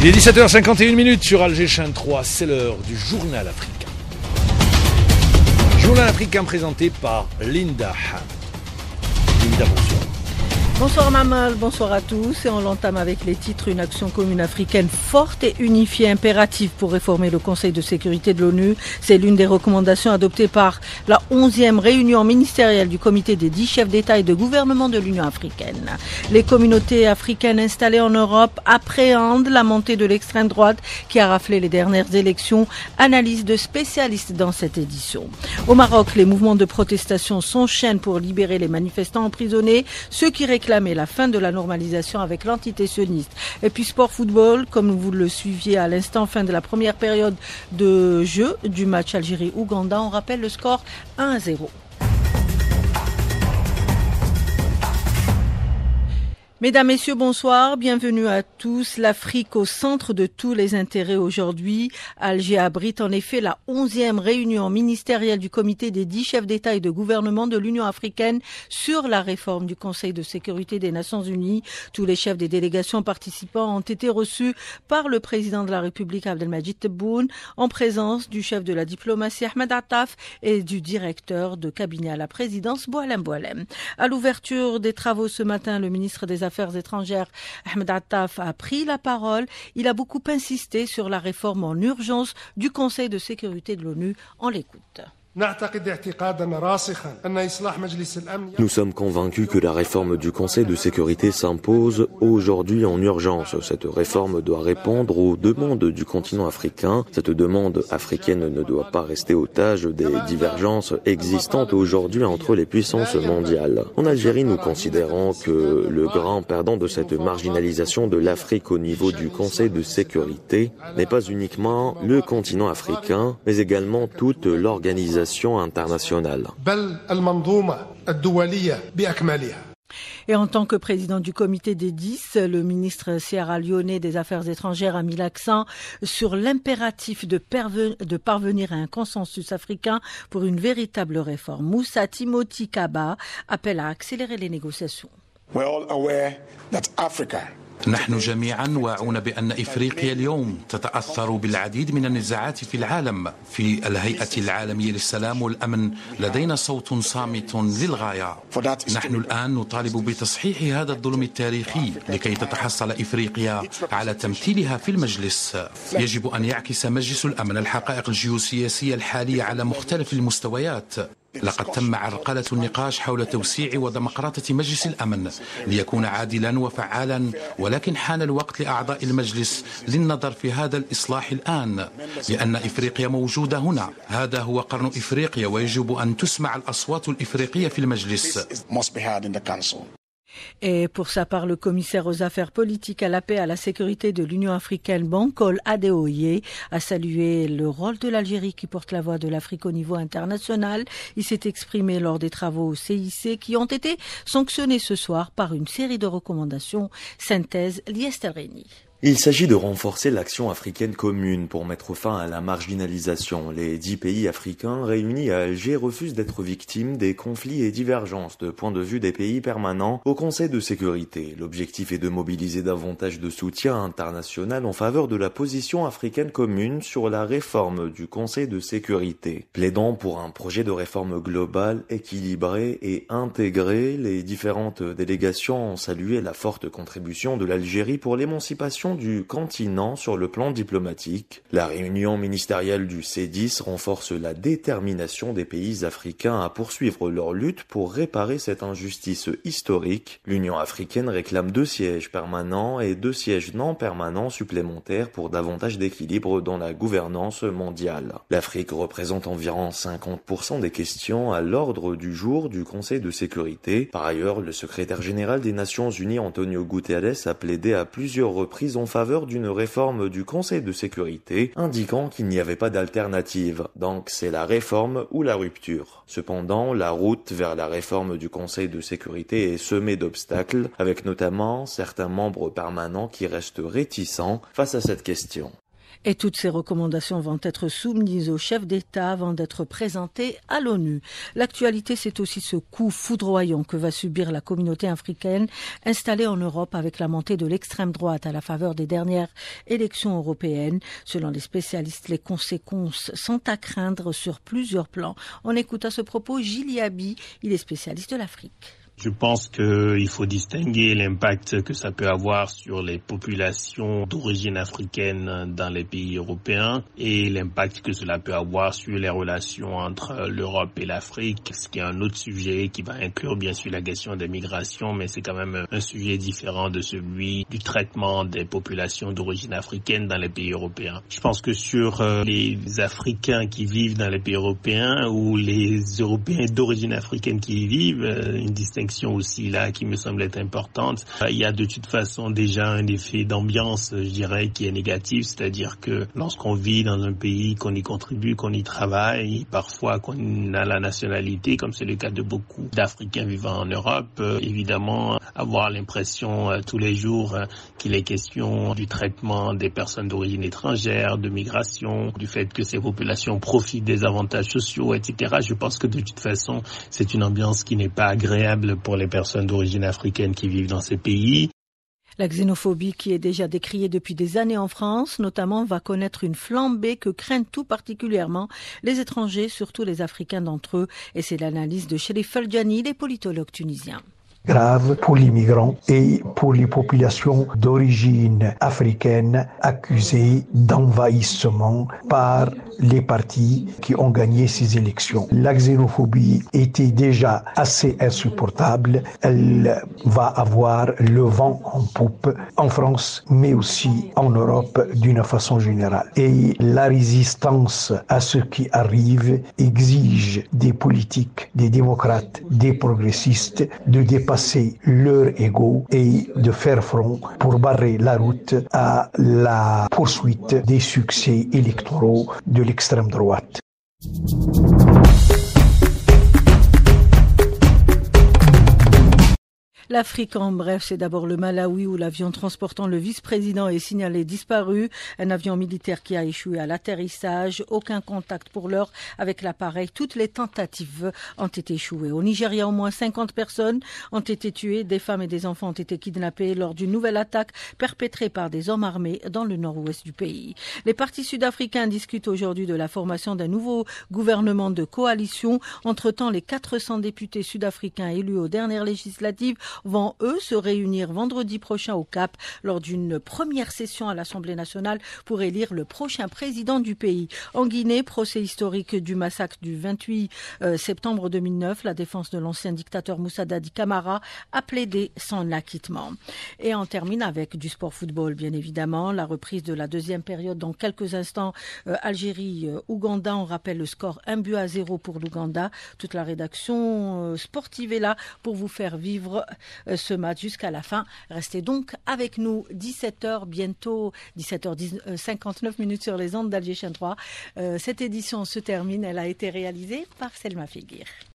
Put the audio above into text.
Il est 17h51 sur Alger Chaîne 3, c'est l'heure du journal africain. Journal africain présenté par Linda Ham. Linda, bonsoir. Bonsoir Mamal, bonsoir à tous et on l'entame avec les titres. Une action commune africaine forte et unifiée impérative pour réformer le Conseil de sécurité de l'ONU. C'est l'une des recommandations adoptées par la 11e réunion ministérielle du comité des 10 chefs d'État et de gouvernement de l'Union africaine. Les communautés africaines installées en Europe appréhendent la montée de l'extrême droite qui a raflé les dernières élections. Analyse de spécialistes dans cette édition. Au Maroc, les mouvements de protestation s'enchaînent pour libérer les manifestants emprisonnés, ceux qui réclament la fin de la normalisation avec l'entité sioniste. Et puis sport football, comme vous le suiviez à l'instant, fin de la première période de jeu du match Algérie-Ouganda. On rappelle le score 1-0. Mesdames, Messieurs, bonsoir, bienvenue à tous. L'Afrique au centre de tous les intérêts aujourd'hui. Alger abrite en effet la 11e réunion ministérielle du comité des 10 chefs d'État et de gouvernement de l'Union africaine sur la réforme du Conseil de sécurité des Nations Unies. Tous les chefs des délégations participants ont été reçus par le président de la République Abdelmadjid Tebboune en présence du chef de la diplomatie Ahmed Attaf et du directeur de cabinet à la présidence Boualem Boualem. À l'ouverture des travaux ce matin, le ministre des Affaires étrangères, Ahmed Attaf, a pris la parole. Il a beaucoup insisté sur la réforme en urgence du Conseil de sécurité de l'ONU. On l'écoute. Nous sommes convaincus que la réforme du Conseil de sécurité s'impose aujourd'hui en urgence. Cette réforme doit répondre aux demandes du continent africain. Cette demande africaine ne doit pas rester otage des divergences existantes aujourd'hui entre les puissances mondiales. En Algérie, nous considérons que le grand perdant de cette marginalisation de l'Afrique au niveau du Conseil de sécurité n'est pas uniquement le continent africain, mais également toute l'organisation internationale. Et en tant que président du comité des 10, le ministre sierra-léonais des Affaires étrangères a mis l'accent sur l'impératif de parvenir à un consensus africain pour une véritable réforme. Moussa Timothy Kaba appelle à accélérer les négociations. We're all aware that Africa نحن جميعا واعون بأن إفريقيا اليوم تتأثر بالعديد من النزاعات في العالم. في الهيئة العالمية للسلام والأمن لدينا صوت صامت للغاية. نحن الآن نطالب بتصحيح هذا الظلم التاريخي لكي تتحصل إفريقيا على تمثيلها في المجلس. يجب أن يعكس مجلس الأمن الحقائق الجيوسياسية الحالية على مختلف المستويات. لقد تم عرقلة النقاش حول توسيع وديمقراطية مجلس الأمن ليكون عادلا وفعالا، ولكن حان الوقت لأعضاء المجلس للنظر في هذا الإصلاح الآن، لأن إفريقيا موجودة هنا. هذا هو قرن إفريقيا ويجب أن تسمع الأصوات الإفريقية في المجلس. Et pour sa part, le commissaire aux affaires politiques, à la paix et à la sécurité de l'Union africaine, Bankole Adeoye, a salué le rôle de l'Algérie qui porte la voix de l'Afrique au niveau international. Il s'est exprimé lors des travaux au CIC qui ont été sanctionnés ce soir par une série de recommandations. Synthèse, Liestel Reni. Il s'agit de renforcer l'action africaine commune pour mettre fin à la marginalisation. Les 10 pays africains réunis à Alger refusent d'être victimes des conflits et divergences de point de vue des pays permanents au Conseil de sécurité. L'objectif est de mobiliser davantage de soutien international en faveur de la position africaine commune sur la réforme du Conseil de sécurité. Plaidant pour un projet de réforme global, équilibré et intégré, les différentes délégations ont salué la forte contribution de l'Algérie pour l'émancipation du continent sur le plan diplomatique. La réunion ministérielle du C10 renforce la détermination des pays africains à poursuivre leur lutte pour réparer cette injustice historique. L'Union africaine réclame 2 sièges permanents et 2 sièges non permanents supplémentaires pour davantage d'équilibre dans la gouvernance mondiale. L'Afrique représente environ 50% des questions à l'ordre du jour du Conseil de sécurité. Par ailleurs, le secrétaire général des Nations Unies, Antonio Guterres, a plaidé à plusieurs reprises en faveur d'une réforme du Conseil de sécurité, indiquant qu'il n'y avait pas d'alternative. Donc c'est la réforme ou la rupture. Cependant, la route vers la réforme du Conseil de sécurité est semée d'obstacles, avec notamment certains membres permanents qui restent réticents face à cette question. Et toutes ces recommandations vont être soumises au chef d'État avant d'être présentées à l'ONU. L'actualité, c'est aussi ce coup foudroyant que va subir la communauté africaine installée en Europe avec la montée de l'extrême droite à la faveur des dernières élections européennes. Selon les spécialistes, les conséquences sont à craindre sur plusieurs plans. On écoute à ce propos Gilles Yabi, il est spécialiste de l'Afrique. Je pense qu'il faut distinguer l'impact que ça peut avoir sur les populations d'origine africaine dans les pays européens et l'impact que cela peut avoir sur les relations entre l'Europe et l'Afrique, ce qui est un autre sujet qui va inclure bien sûr la question des migrations, mais c'est quand même un sujet différent de celui du traitement des populations d'origine africaine dans les pays européens. Je pense que sur les Africains qui vivent dans les pays européens ou les Européens d'origine africaine qui y vivent, une distinction aussi là qui me semble être importante. Il y a de toute façon déjà un effet d'ambiance, je dirais, qui est négatif, c'est-à-dire que lorsqu'on vit dans un pays, qu'on y contribue, qu'on y travaille, parfois qu'on a la nationalité, comme c'est le cas de beaucoup d'Africains vivant en Europe, évidemment, avoir l'impression tous les jours qu'il est question du traitement des personnes d'origine étrangère, de migration, du fait que ces populations profitent des avantages sociaux, etc. Je pense que de toute façon, c'est une ambiance qui n'est pas agréable pour les personnes d'origine africaine qui vivent dans ces pays. La xénophobie, qui est déjà décriée depuis des années en France, notamment, va connaître une flambée que craignent tout particulièrement les étrangers, surtout les Africains d'entre eux. Et c'est l'analyse de Chérif Feldjani, les politologues tunisiens. Grave pour les migrants et pour les populations d'origine africaine accusées d'envahissement par les partis qui ont gagné ces élections. La xénophobie était déjà assez insupportable. Elle va avoir le vent en poupe en France, mais aussi en Europe d'une façon générale. Et la résistance à ce qui arrive exige des politiques, des démocrates, des progressistes de dépasser leur ego et de faire front pour barrer la route à la poursuite des succès électoraux de l'extrême droite. L'Afrique en bref, c'est d'abord le Malawi où l'avion transportant le vice-président est signalé disparu. Un avion militaire qui a échoué à l'atterrissage. Aucun contact pour l'heure avec l'appareil. Toutes les tentatives ont été échouées. Au Nigeria, au moins 50 personnes ont été tuées. Des femmes et des enfants ont été kidnappés lors d'une nouvelle attaque perpétrée par des hommes armés dans le nord-ouest du pays. Les partis sud-africains discutent aujourd'hui de la formation d'un nouveau gouvernement de coalition. Entre-temps, les 400 députés sud-africains élus aux dernières législatives vont, eux, se réunir vendredi prochain au Cap lors d'une première session à l'Assemblée nationale pour élire le prochain président du pays. En Guinée, procès historique du massacre du 28 septembre 2009, la défense de l'ancien dictateur Moussa Dadi Camara a plaidé son acquittement. Et on termine avec du sport football, bien évidemment, la reprise de la deuxième période dans quelques instants. Algérie-Ouganda, on rappelle le score 1-0 pour l'Ouganda. Toute la rédaction sportive est là pour vous faire vivre ce match jusqu'à la fin. Restez donc avec nous. 17h bientôt, 17h59 sur les ondes d'Alger Chaîne 3. Cette édition se termine. Elle a été réalisée par Selma Figuir.